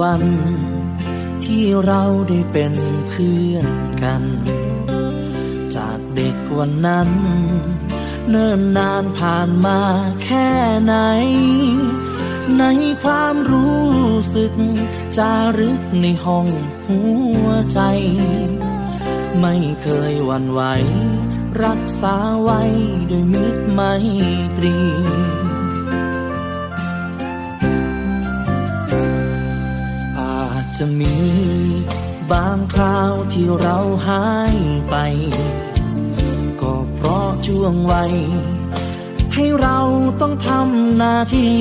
วันที่เราได้เป็นเพื่อนกันจากเด็กวันนั้นเนิ่นนานผ่านมาแค่ไหนในความรู้สึกจารึกในห้องหัวใจไม่เคยหวั่นไหวรักษาไว้ด้วยมิตรไมตรีอาจจะมีบางคราวที่เราหายไปก็เพราะช่วงวัยให้เราต้องทำหน้าที่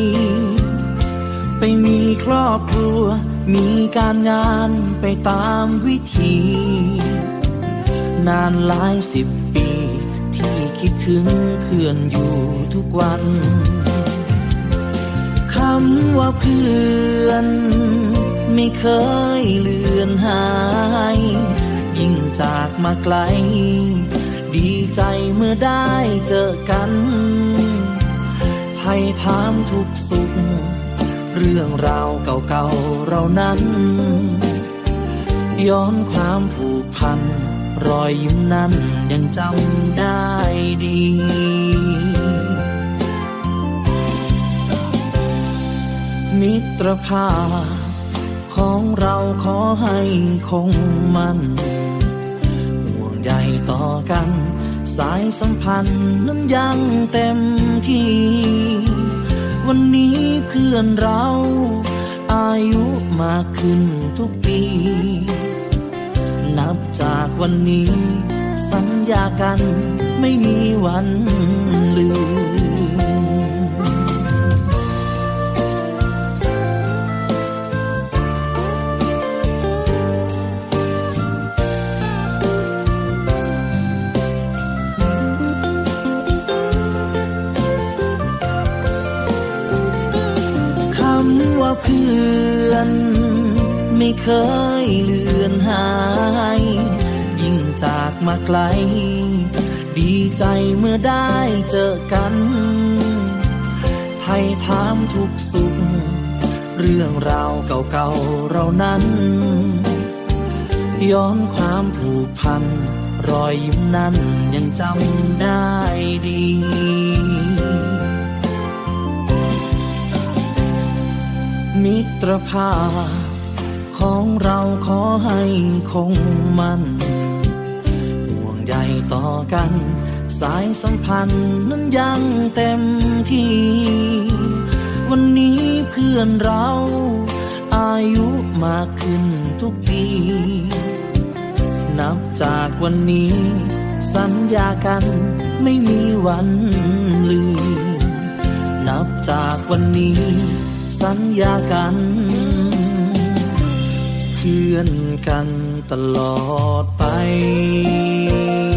ไปมีครอบครัวมีการงานไปตามวิธีนานหลายสิบปีที่คิดถึงเพื่อนอยู่ทุกวันคำว่าเพื่อนไม่เคยเลือนหายยิ่งจากมาไกลดีใจเมื่อได้เจอกันไทยถามทุกสุขเรื่องราวเก่าๆเรานั้นย้อนความผูกพันรอยยิ้มนั้นยังจำได้ดีมิตรภาพของเราขอให้คงมันห่วงใยต่อกันสายสัมพันธ์นั้นยังเต็มที่วันนี้เพื่อนเราอายุมากขึ้นทุกปีนับจากวันนี้สัญญากันไม่มีวันลืมคำว่าเพื่อนไม่เคยเลือนหายยิ่งจากมาไกลดีใจเมื่อได้เจอกันไทยถามทุกสุขเรื่องราวเก่าๆเรานั้นย้อนความผูกพันรอยยิ้มนั้นยังจำได้ดีมิตรภาพของเราขอให้คงมันห่วงใยต่อกันสายสัมพันธ์นั้นยังเต็มที่วันนี้เพื่อนเราอายุมากขึ้นทุกปีนับจากวันนี้สัญญากันไม่มีวันลืมนับจากวันนี้สัญญากันเพื่อนกันตลอดไป